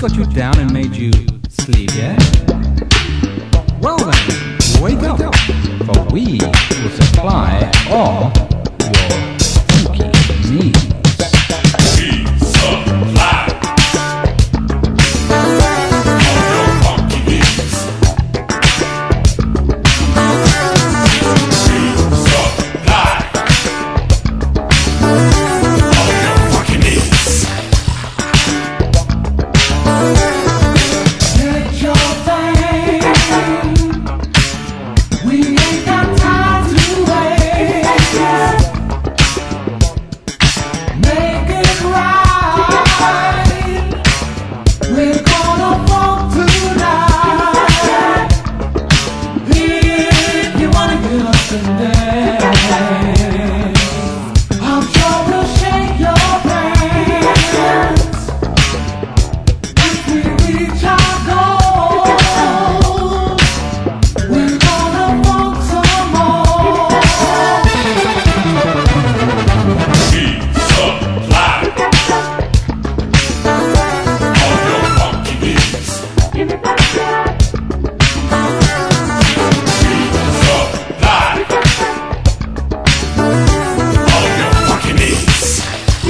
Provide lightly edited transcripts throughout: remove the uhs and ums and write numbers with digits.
got you down and made you sleep, yeah? Well then, wake up, for we will supply all your funky needs. We supply all your funky needs. We supply all your funky needs. Get your thing. We ain't got time to waste. Make it right. We're gonna walk tonight. If you wanna get up and dance, I'm sure we'll shake your hands. If we reach our goal, we're gonna want some more. We supply all your funky needs. We supply all your funky needs.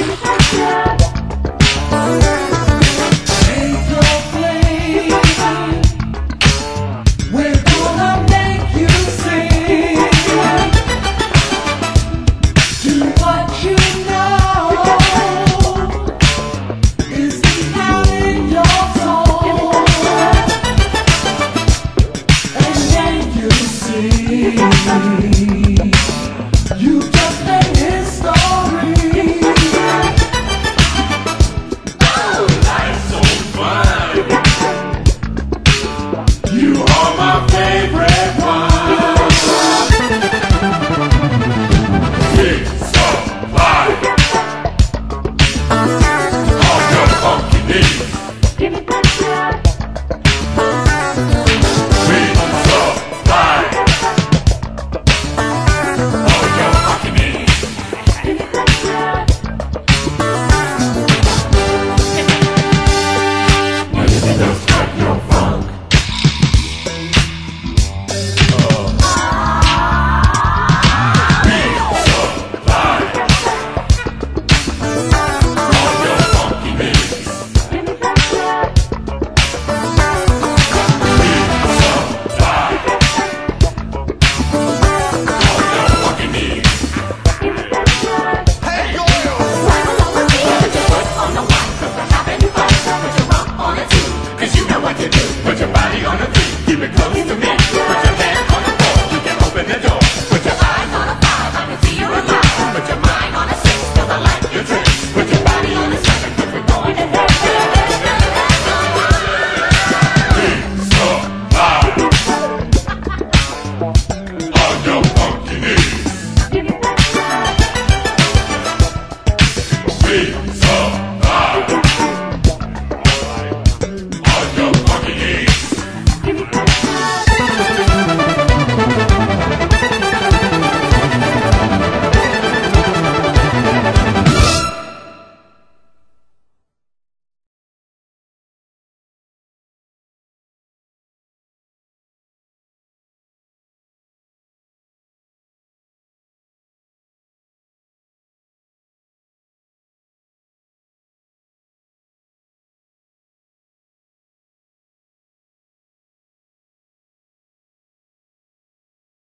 Take your flame. We're gonna make you sing. Do what you know is deep down in your soul, and then you see you just made history. Life's so fine. You are my favorite one. We supply all your funky needs. We supply all your funky needs. Now you can just cut your funk. We supply all your funky needs. We supply all your funky needs. On the one, 'cause we're having fun. Put your rump on it too, 'cause you know what to do.